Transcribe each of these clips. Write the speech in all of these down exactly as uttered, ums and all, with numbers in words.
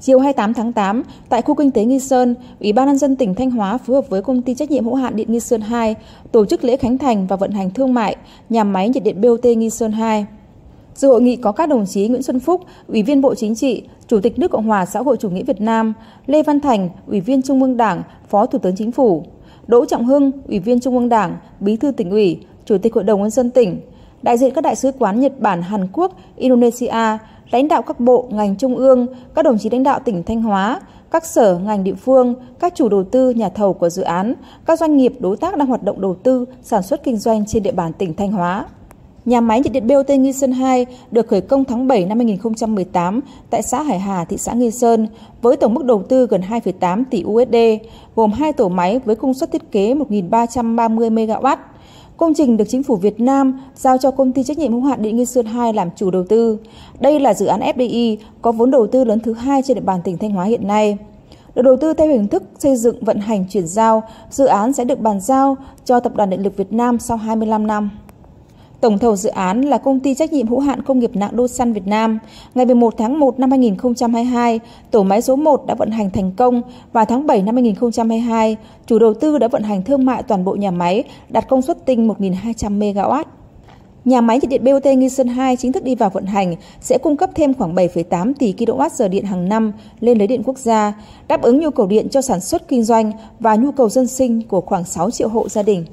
Chiều hai mươi tám tháng tám, tại khu kinh tế Nghi Sơn, Ủy ban nhân dân tỉnh Thanh Hóa phối hợp với Công ty trách nhiệm hữu hạn Điện Nghi Sơn hai tổ chức lễ khánh thành và vận hành thương mại nhà máy nhiệt điện bê o tê Nghi Sơn hai. Dự hội nghị có các đồng chí Nguyễn Xuân Phúc, Ủy viên Bộ Chính trị, Chủ tịch nước Cộng hòa xã hội chủ nghĩa Việt Nam, Lê Văn Thành, Ủy viên Trung ương Đảng, Phó Thủ tướng Chính phủ, Đỗ Trọng Hưng, Ủy viên Trung ương Đảng, Bí thư Tỉnh ủy, Chủ tịch Hội đồng nhân dân tỉnh, đại diện các đại sứ quán Nhật Bản, Hàn Quốc, Indonesia, lãnh đạo các bộ, ngành trung ương, các đồng chí lãnh đạo tỉnh Thanh Hóa, các sở, ngành địa phương, các chủ đầu tư, nhà thầu của dự án, các doanh nghiệp đối tác đang hoạt động đầu tư, sản xuất kinh doanh trên địa bàn tỉnh Thanh Hóa. Nhà máy nhiệt điện bê o tê Nghi Sơn hai được khởi công tháng bảy năm hai nghìn không trăm mười tám tại xã Hải Hà, thị xã Nghi Sơn với tổng mức đầu tư gần hai phẩy tám tỷ u ét đê, gồm hai tổ máy với công suất thiết kế một nghìn ba trăm ba mươi mê ga oát. Công trình được Chính phủ Việt Nam giao cho Công ty trách nhiệm hữu hạn Điện Nghi Sơn hai làm chủ đầu tư. Đây là dự án ép đê i có vốn đầu tư lớn thứ hai trên địa bàn tỉnh Thanh Hóa hiện nay. Được đầu tư theo hình thức xây dựng, vận hành, chuyển giao, dự án sẽ được bàn giao cho Tập đoàn Điện lực Việt Nam sau hai mươi lăm năm. Tổng thầu dự án là Công ty trách nhiệm hữu hạn Công nghiệp nặng Đô San Việt Nam. Ngày mười một tháng một năm hai nghìn không trăm hai mươi hai, tổ máy số một đã vận hành thành công và tháng bảy năm hai nghìn không trăm hai mươi hai, chủ đầu tư đã vận hành thương mại toàn bộ nhà máy, đạt công suất tinh một nghìn hai trăm mê ga oát. Nhà máy nhiệt điện bê o tê Nghi Sơn hai chính thức đi vào vận hành sẽ cung cấp thêm khoảng bảy phẩy tám tỷ ki lô oát giờ điện hàng năm lên lưới điện quốc gia, đáp ứng nhu cầu điện cho sản xuất kinh doanh và nhu cầu dân sinh của khoảng sáu triệu hộ gia đình.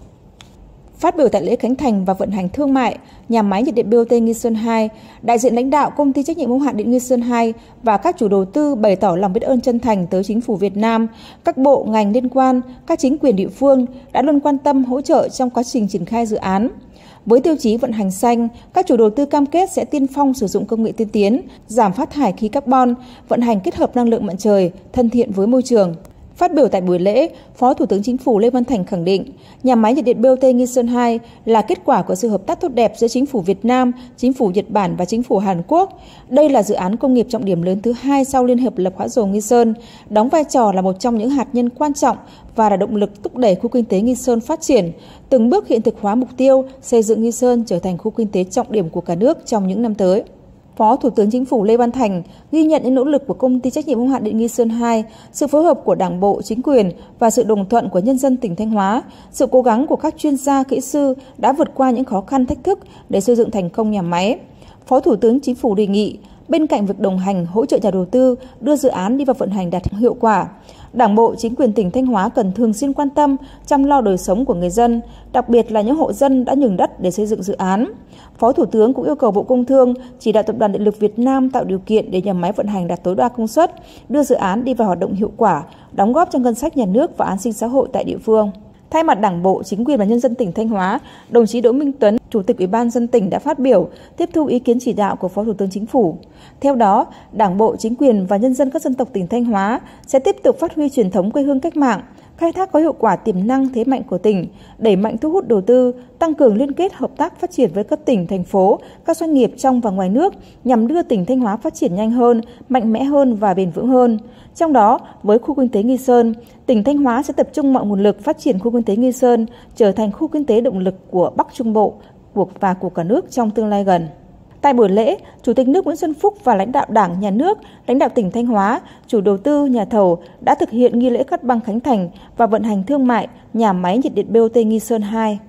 Phát biểu tại lễ khánh thành và vận hành thương mại nhà máy nhiệt điện bê o tê Nghi Sơn hai, đại diện lãnh đạo Công ty trách nhiệm hữu hạn Điện Nghi Sơn hai và các chủ đầu tư bày tỏ lòng biết ơn chân thành tới Chính phủ Việt Nam, các bộ ngành liên quan, các chính quyền địa phương đã luôn quan tâm hỗ trợ trong quá trình triển khai dự án. Với tiêu chí vận hành xanh, các chủ đầu tư cam kết sẽ tiên phong sử dụng công nghệ tiên tiến, giảm phát thải khí carbon, vận hành kết hợp năng lượng mặt trời, thân thiện với môi trường. Phát biểu tại buổi lễ, Phó Thủ tướng Chính phủ Lê Văn Thành khẳng định, nhà máy nhiệt điện bê o tê Nghi Sơn hai là kết quả của sự hợp tác tốt đẹp giữa Chính phủ Việt Nam, Chính phủ Nhật Bản và Chính phủ Hàn Quốc. Đây là dự án công nghiệp trọng điểm lớn thứ hai sau Liên hợp Lập Hóa dầu Nghi Sơn, đóng vai trò là một trong những hạt nhân quan trọng và là động lực thúc đẩy khu kinh tế Nghi Sơn phát triển, từng bước hiện thực hóa mục tiêu xây dựng Nghi Sơn trở thành khu kinh tế trọng điểm của cả nước trong những năm tới. Phó Thủ tướng Chính phủ Lê Văn Thành ghi nhận những nỗ lực của Công ty trách nhiệm hữu hạn Điện Nghi Sơn hai, sự phối hợp của Đảng bộ, chính quyền và sự đồng thuận của nhân dân tỉnh Thanh Hóa, sự cố gắng của các chuyên gia, kỹ sư đã vượt qua những khó khăn thách thức để xây dựng thành công nhà máy. Phó Thủ tướng Chính phủ đề nghị, bên cạnh việc đồng hành hỗ trợ nhà đầu tư đưa dự án đi vào vận hành đạt hiệu quả, Đảng bộ, chính quyền tỉnh Thanh Hóa cần thường xuyên quan tâm, chăm lo đời sống của người dân, đặc biệt là những hộ dân đã nhường đất để xây dựng dự án. Phó Thủ tướng cũng yêu cầu Bộ Công Thương chỉ đạo Tập đoàn Điện lực Việt Nam tạo điều kiện để nhà máy vận hành đạt tối đa công suất, đưa dự án đi vào hoạt động hiệu quả, đóng góp cho ngân sách nhà nước và an sinh xã hội tại địa phương. Thay mặt Đảng bộ, chính quyền và nhân dân tỉnh Thanh Hóa, đồng chí Đỗ Minh Tuấn, Chủ tịch Ủy ban nhân dân tỉnh đã phát biểu, tiếp thu ý kiến chỉ đạo của Phó Thủ tướng Chính phủ. Theo đó, Đảng bộ, chính quyền và nhân dân các dân tộc tỉnh Thanh Hóa sẽ tiếp tục phát huy truyền thống quê hương cách mạng, khai thác có hiệu quả tiềm năng thế mạnh của tỉnh, đẩy mạnh thu hút đầu tư, tăng cường liên kết hợp tác phát triển với các tỉnh, thành phố, các doanh nghiệp trong và ngoài nước nhằm đưa tỉnh Thanh Hóa phát triển nhanh hơn, mạnh mẽ hơn và bền vững hơn. Trong đó, với khu kinh tế Nghi Sơn, tỉnh Thanh Hóa sẽ tập trung mọi nguồn lực phát triển khu kinh tế Nghi Sơn trở thành khu kinh tế động lực của Bắc Trung Bộ và của cả nước trong tương lai gần. Tại buổi lễ, Chủ tịch nước Nguyễn Xuân Phúc và lãnh đạo Đảng, Nhà nước, lãnh đạo tỉnh Thanh Hóa, chủ đầu tư, nhà thầu đã thực hiện nghi lễ cắt băng khánh thành và vận hành thương mại nhà máy nhiệt điện bê o tê Nghi Sơn hai.